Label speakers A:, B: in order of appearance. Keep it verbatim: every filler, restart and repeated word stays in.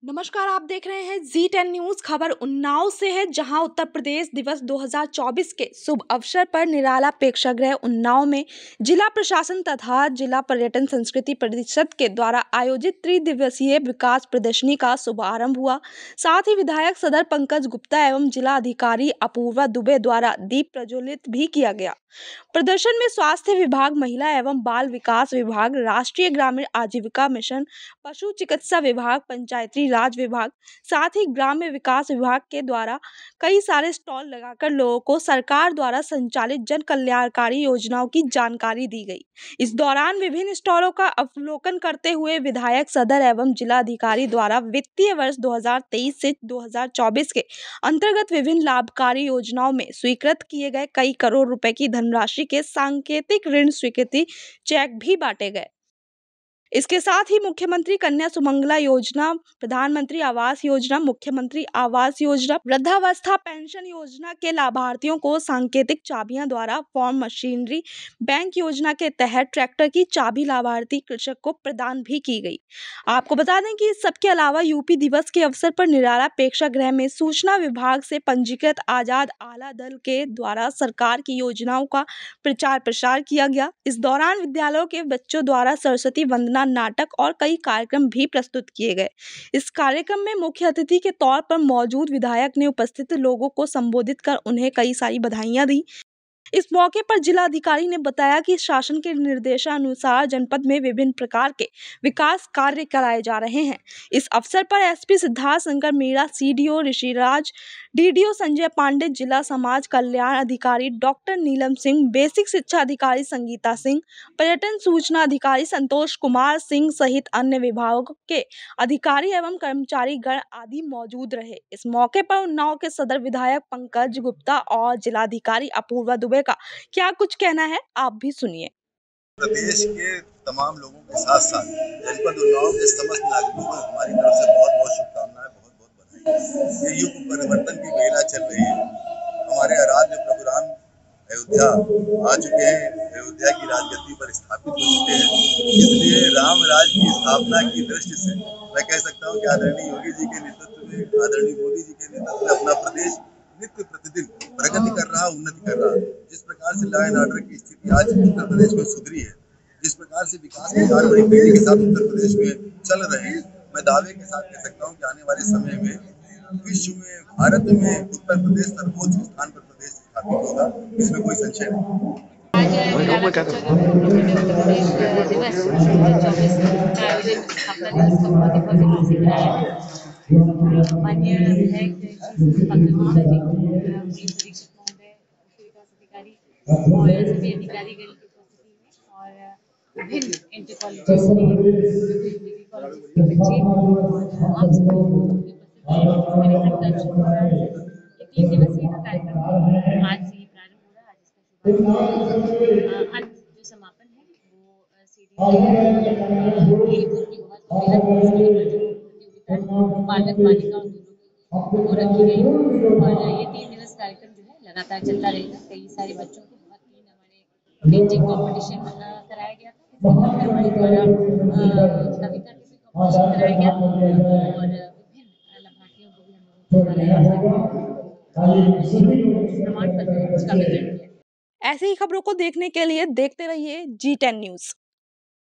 A: नमस्कार, आप देख रहे हैं जी टेन न्यूज। खबर उन्नाव से है, जहां उत्तर प्रदेश दिवस दो हज़ार चौबीस के शुभ अवसर पर निराला प्रेक्षागृह उन्नाव में जिला प्रशासन तथा जिला पर्यटन संस्कृति परिषद के द्वारा आयोजित त्रिदिवसीय विकास प्रदर्शनी का शुभारंभ हुआ। साथ ही विधायक सदर पंकज गुप्ता एवं जिला अधिकारी अपूर्वा दुबे द्वारा दीप प्रज्वलित भी किया गया। प्रदर्शन में स्वास्थ्य विभाग, महिला एवं बाल विकास विभाग, राष्ट्रीय ग्रामीण आजीविका मिशन, पशु चिकित्सा विभाग, पंचायती राज विभाग, साथ ही ग्राम्य विकास विभाग के द्वारा कई सारे स्टॉल लगाकर लोगों को सरकार द्वारा संचालित जन कल्याणकारी योजनाओं की जानकारी दी गई। इस दौरान विभिन्न स्टॉलों का अवलोकन करते हुए विधायक सदर एवं जिलाधिकारी द्वारा वित्तीय वर्ष दो हज़ार तेईस से दो हज़ार चौबीस के अंतर्गत विभिन्न लाभकारी योजनाओं में स्वीकृत किए गए कई करोड़ रुपए की धनराशि के सांकेतिक ऋण स्वीकृति चेक भी बांटे गए। इसके साथ ही मुख्यमंत्री कन्या सुमंगला योजना, प्रधानमंत्री आवास योजना, मुख्यमंत्री आवास योजना, वृद्धावस्था पेंशन योजना के लाभार्थियों को सांकेतिक चाबियां द्वारा फॉर्म मशीनरी बैंक योजना के तहत ट्रैक्टर की चाबी लाभार्थी कृषक को प्रदान भी की गई। आपको बता दें कि इस सबके अलावा यूपी दिवस के अवसर पर निराला प्रेक्षागृह में सूचना विभाग से पंजीकृत आजाद आला दल के द्वारा सरकार की योजनाओं का प्रचार प्रसार किया गया। इस दौरान विद्यालयों के बच्चों द्वारा सरस्वती वंदना नाटक और कई कार्यक्रम भी प्रस्तुत किए गए। इस कार्यक्रम में मुख्य अतिथि के तौर पर मौजूद विधायक ने उपस्थित लोगों को संबोधित कर उन्हें कई सारी बधाइयां दी। इस मौके पर जिलाधिकारी ने बताया कि शासन के निर्देशानुसार जनपद में विभिन्न प्रकार के विकास कार्य कराए जा रहे हैं। इस अवसर पर SP Siddharth Shankar Meena, CDO Rishiraj, DDO Sanjay Pandey, जिला समाज कल्याण अधिकारी डॉक्टर नीलम सिंह, बेसिक शिक्षा अधिकारी संगीता सिंह, पर्यटन सूचना अधिकारी संतोष कुमार सिंह सहित अन्य विभागों के अधिकारी एवं कर्मचारी गण आदि मौजूद रहे। इस मौके पर उन्नाव के सदर विधायक पंकज गुप्ता और जिलाधिकारी अपूर्वा दुबे का क्या कुछ कहना है, आप भी सुनिए।
B: प्रदेश के तमाम लोगों के साथ साथ जनपद उन्नाव के समस्त नागरिकों को हमारी तरफ से बहुत बहुत शुभकामनाएं, बहुत बहुत बधाई। ये युग परिवर्तन की बेला चल रही है। हमारे आराध्य प्रभु राम अयोध्या आ चुके हैं, अयोध्या की राजगद्दी पर स्थापित हो चुके हैं। इसलिए राम राज की स्थापना की दृष्टि से मैं कह सकता हूँ कि आदरणीय योगी जी के नेतृत्व में, आदरणीय मोदी जी के नेतृत्व में अपना प्रदेश नित्य प्रतिदिन प्रगति कर रहा, उन्नति कर रहा। जिस प्रकार से लॉ एंड ऑर्डर की स्थिति आज उत्तर प्रदेश में सुधरी है, जिस प्रकार से विकास के कार्य बड़ी तेजी के साथ उत्तर प्रदेश में चल रहे हैं, मैं दावे के साथ कह सकता हूं कि आने वाले समय में विश्व में, भारत में उत्तर प्रदेश सर्वोच्च स्थान पर प्रदेश स्थापित होगा, इसमें कोई संशय नहीं।
C: आज निराला उत्तर प्रदेश दिवस दो हज़ार चौबीस का आयोजन स्थापना दिवस का बहुत ही भव्य रूप से कराया है। माननीय विधायक पंकज गुप्ता जी, पुलिस अधीक्षक महोदय, विकास अधिकारी और सभी अधिकारीगण की उपस्थिति में और विभिन्न इंटर कॉलेजेस के, डिग्री कॉलेजेस के बच्चे और आप सभी की उपस्थिति में कार्यक्रम का शुभ हो रहा है। ये तीन दिवसीय का कार्यक्रम आज से ही प्रारंभ हो रहा है। आज इसका शुभारंभ, अंत जो समापन है वो सीडी की बहुत प्रतियोगिता बालक बालिकाओं दोनों को रखी गई और ये तीन दिवस कार्यक्रम जो है लगातार चलता रहेगा। कई सारे बच्चों को बहुत तीन हमारे पेंटिंग कॉम्पिटिशन कराया गया था, हमारे द्वारा कविता के भी कॉम्पिटिशन कराया गया और विभिन्न लाभार्थियों को भी हम लोगों प्रमाण पत्र का वितरण किया।
A: ऐसी ही खबरों को देखने के लिए देखते रहिए जी टेन न्यूज।